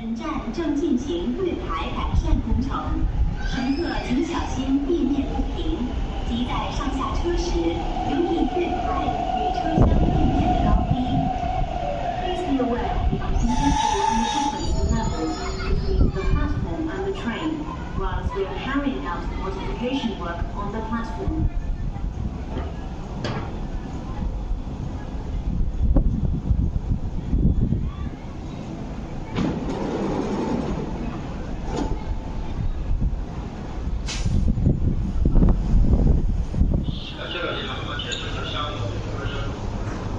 本站正进行月台改善工程，乘客请小心地面不平，即在上下车时留意月台与车厢地面的高低。Please be aware of the equal and different levels between the platform and the train, whilst we are carrying out the modification work on the platform. 这个地方目前就是项目，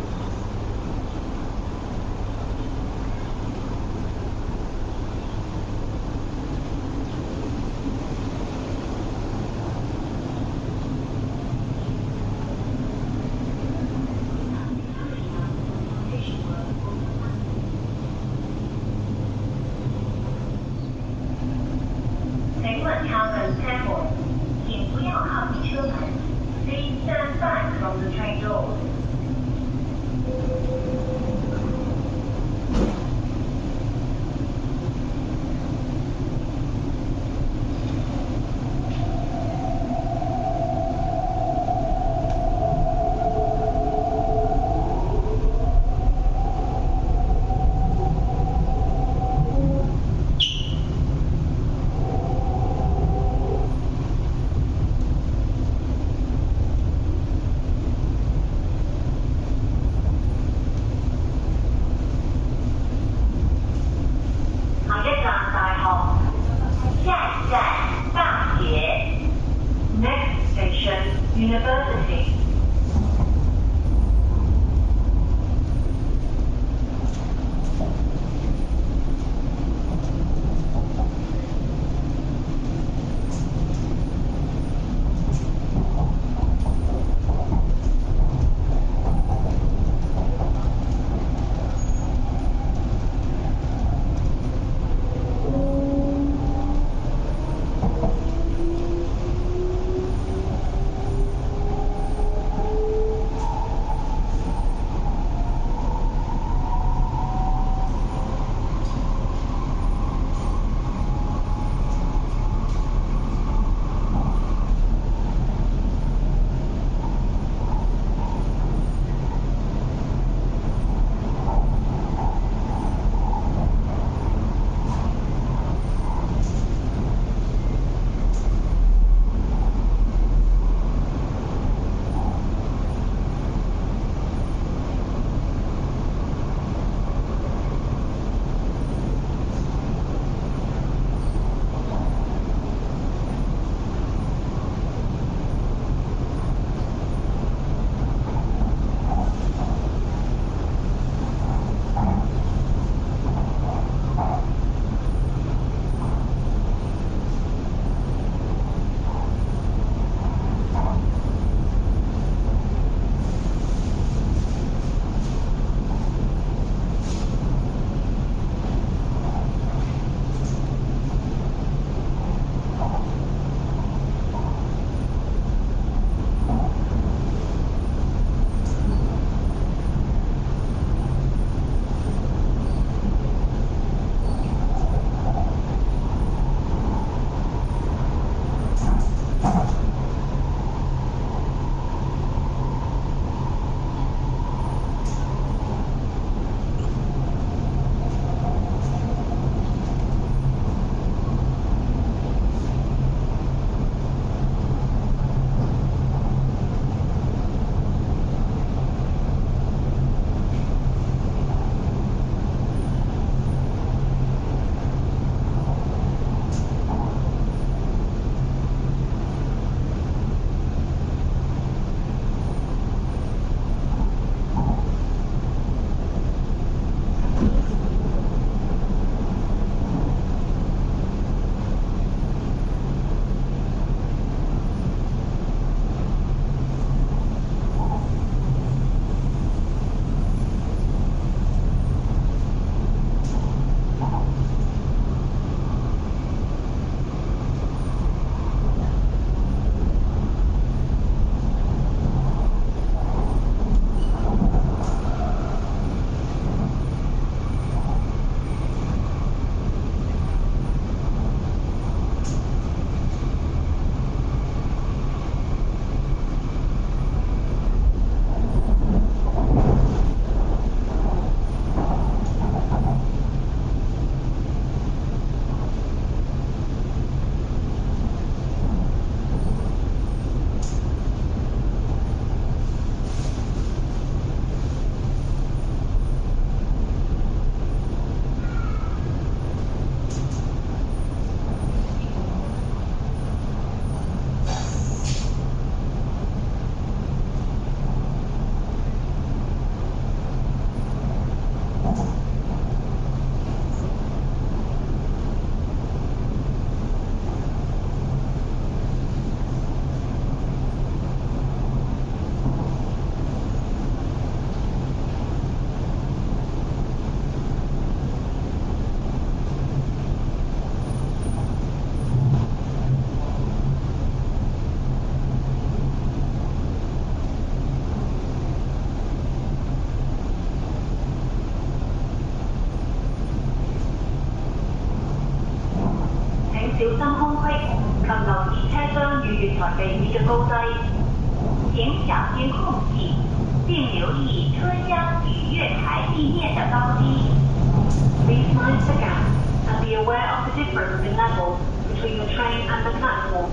小心空隙，及留意車廂與月台地面嘅高低。請小心空隙，並留意車廂與月台地面嘅高低。Please mind the gap and be aware of the difference in level between the train and the platform.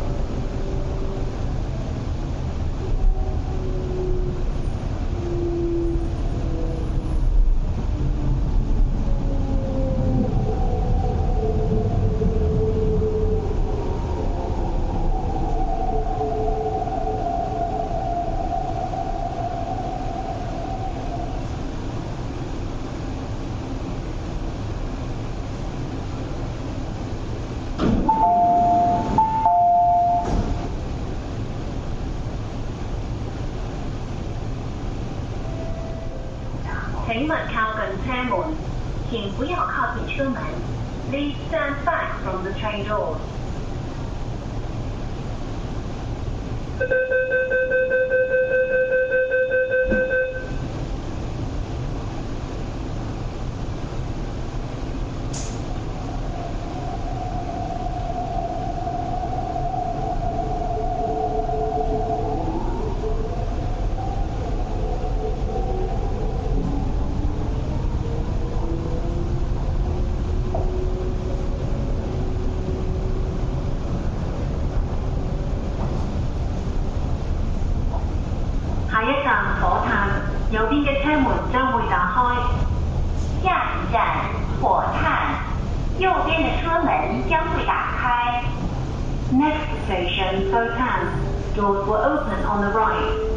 請勿靠近車門，請不要靠近車門。Please stand back from the train doors. 下一站火炭，右邊嘅車門將會打開。下一站火炭，右邊的車門將會打開。Next station, Khotan. Doors will open on the right.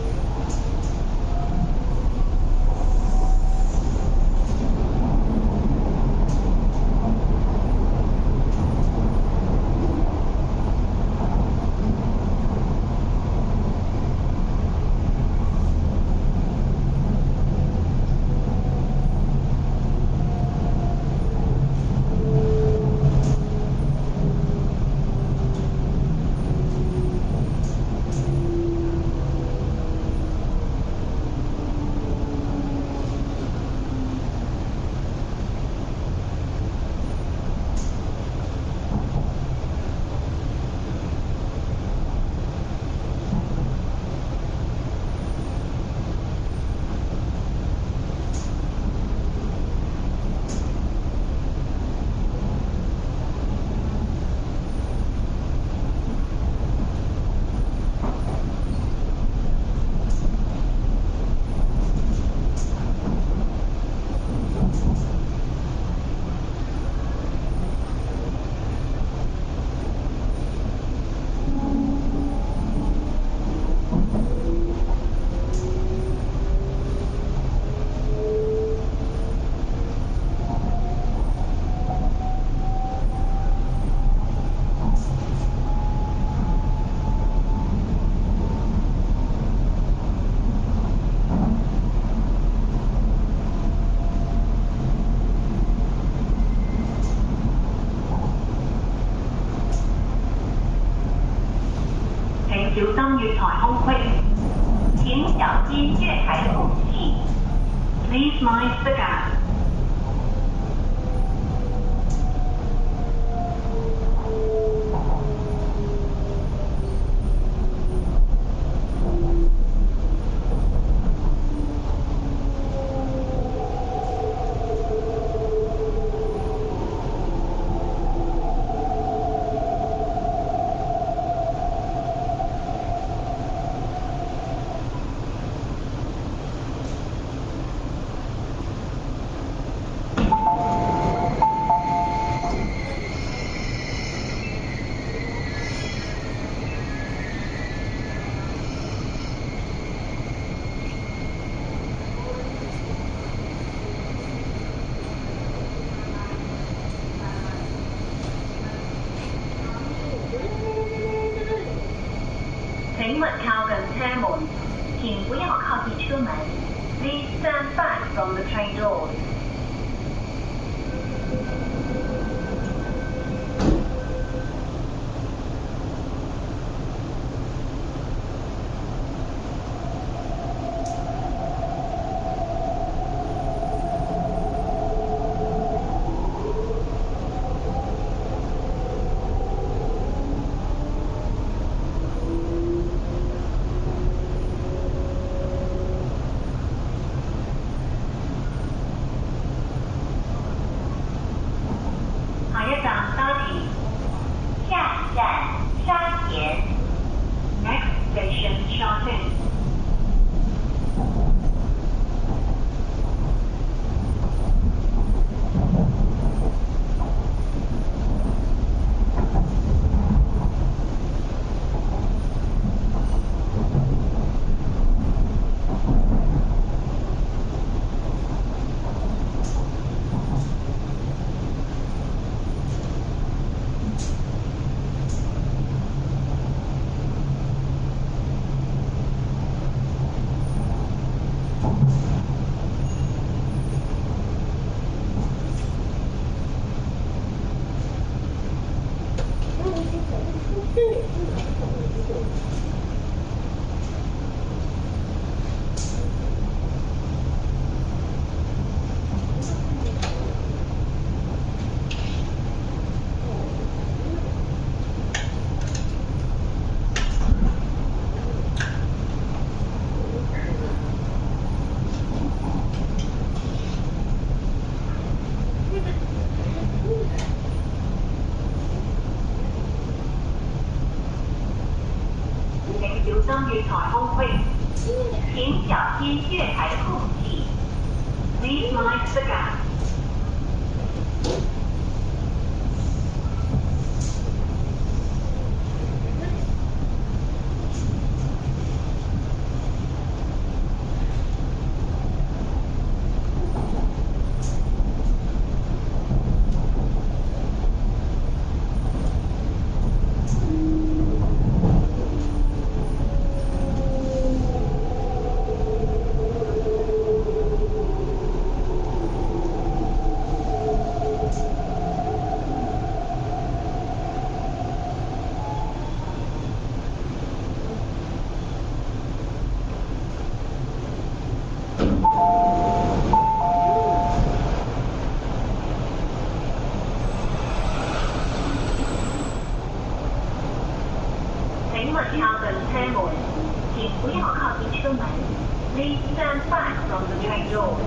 小心月台空隙，請小心月台空隙。Please mind the gap. 請勿靠近車門，請不要靠近車門。Please stand back from the train doors. 上高铁。下一站沙田。Next station Chongqing。小心月台空隙，请小心月台的空隙。Please mind the gap. 请勿靠近车门，请不要靠近车门。Please stand back from the train door.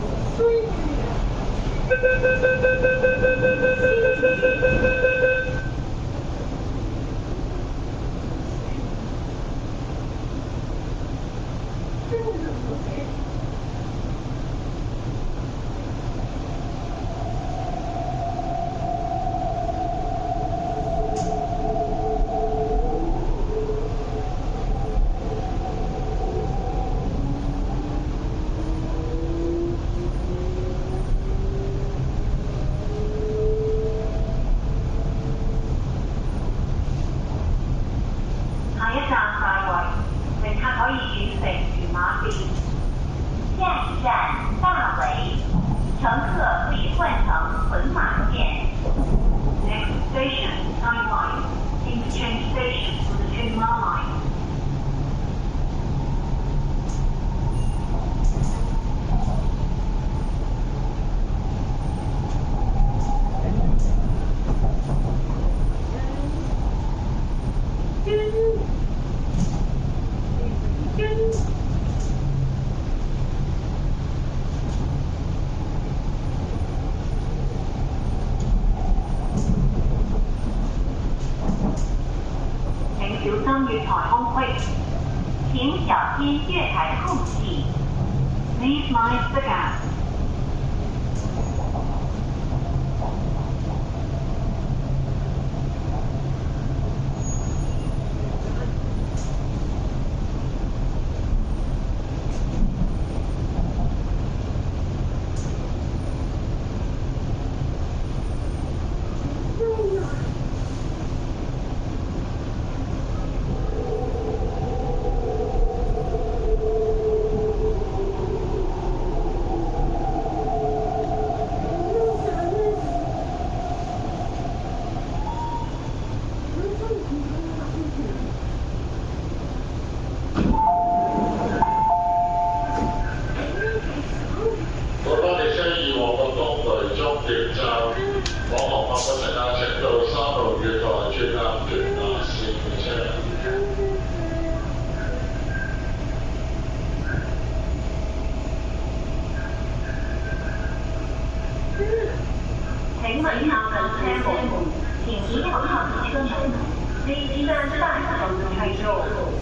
下一站快圍，乘客可以轉乘屯馬線。下一站大圍，乘客可以換乘屯馬線。Next station, Taiwan. Interchange station for the Chunma line. 小心月台空隙，請小心月台空隙。Please mind the gap. 往航發不乘客請到3號月台轉搭屯馬線列車。請問下 Southern Temple，请一定要靠近车门。Please stand back from the train doors.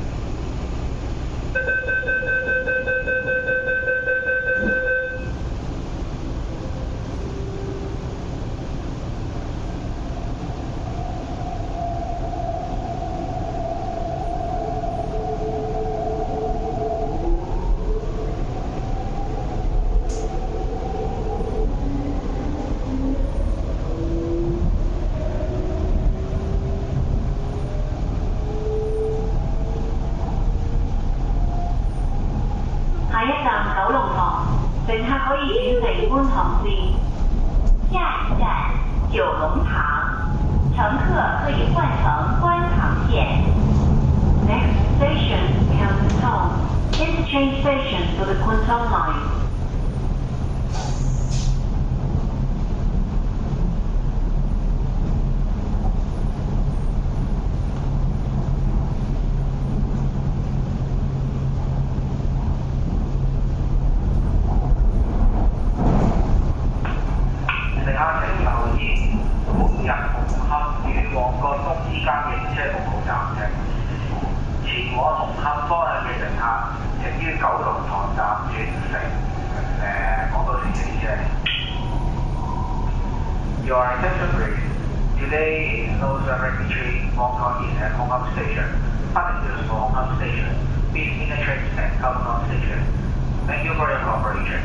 下一站九龍塘，乘客可以轉乘觀塘線。下一站九龍塘，乘客可以換乘觀塘線。Next station, Canton. Interchange station for the Canton line. Your attention please. Today is no direct between Hong Kong East and Hong Kong Station. Passengers for Hong Kong Station, please interchange at Kowloon Station. Thank you for your cooperation.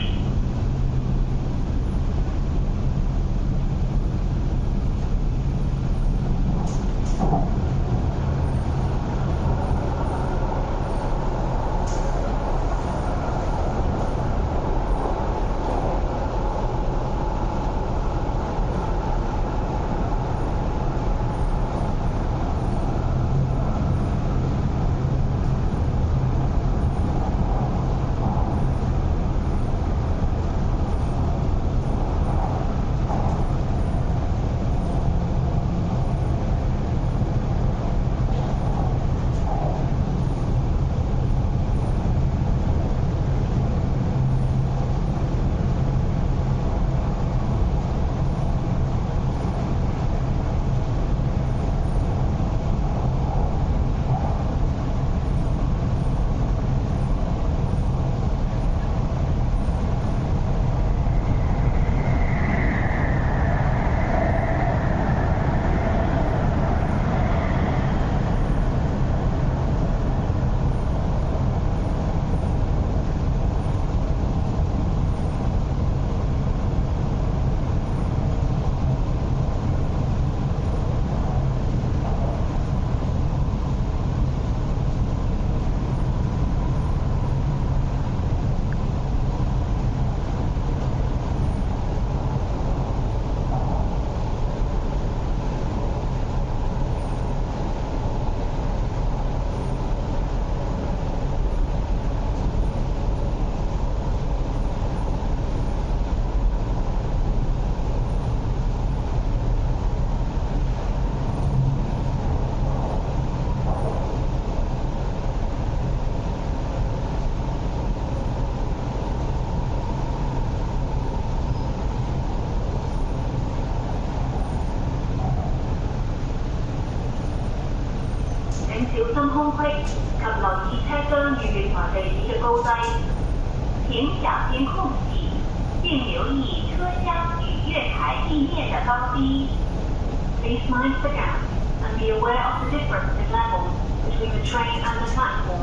小心空隙及留意車廂與月台地址嘅高低。請小心空隙，並留意車廂與月台地面嘅高低。Please mind the gap and be aware of the difference in level between the train and the platform.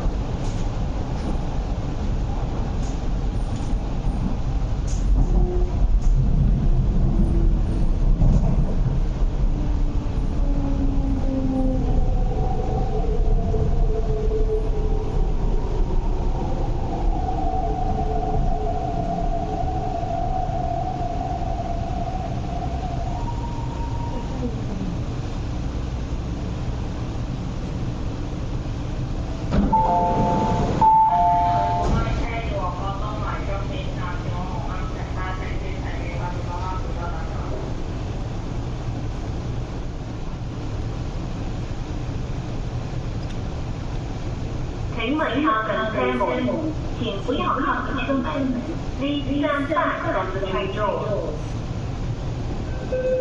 請問靠近車門，前不要靠近車門。Please stand back from the train doors.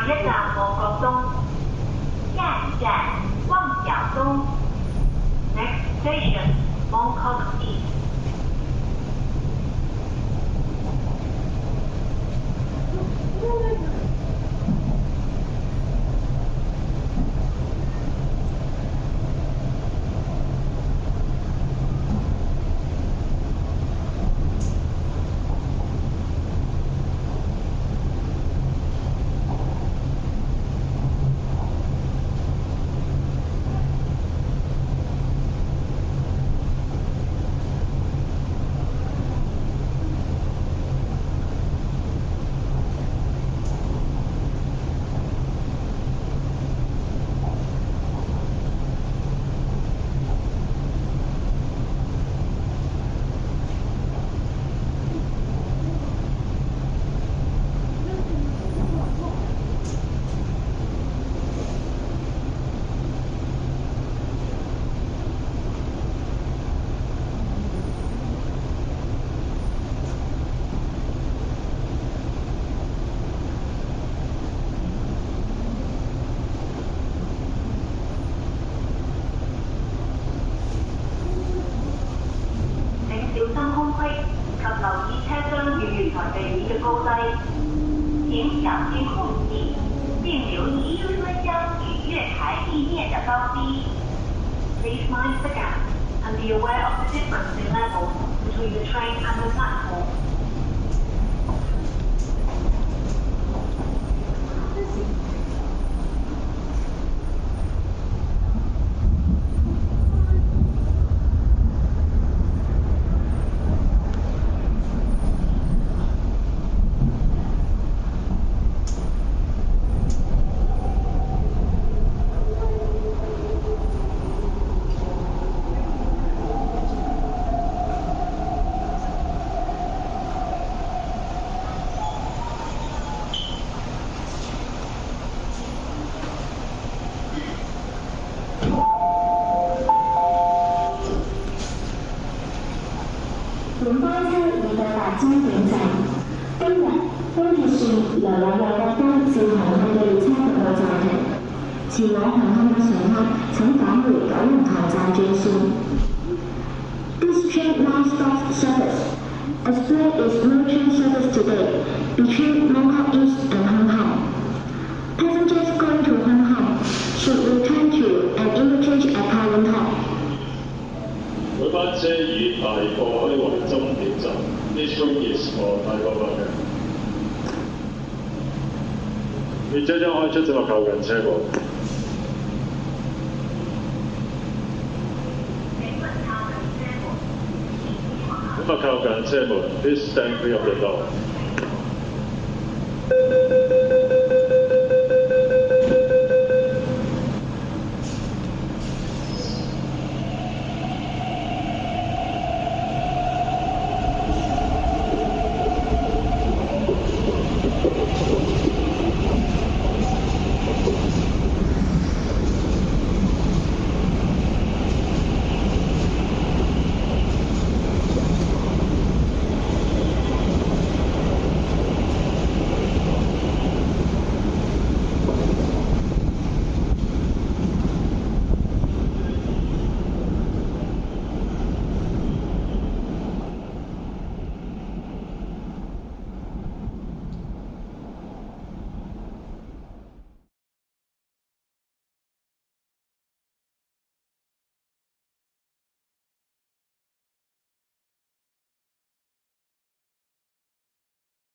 下一站旺角东，下一站旺角东。Next station, Mongkok East. 请小心空隙，并留意车厢与月台地面的高低。Please mind the gap and be aware of the difference in level between the train and the platform. 本班车已到达终點站。今日東鐵線由有嘅單至紅磡嘅列車服務暫停，前往紅磡嘅乘客請返回九龍塘站轉線。This train now stops service, as there is no train service today between Mongkok East and Hong Kong. Passengers going to Hong Kong should return to an interchange at Kowloon Hall. 每班車以大角開為終點站 ，This train is for 大角北。列車將開出正落靠近車部。咁啊靠近車門 ，Please stand clear of the door。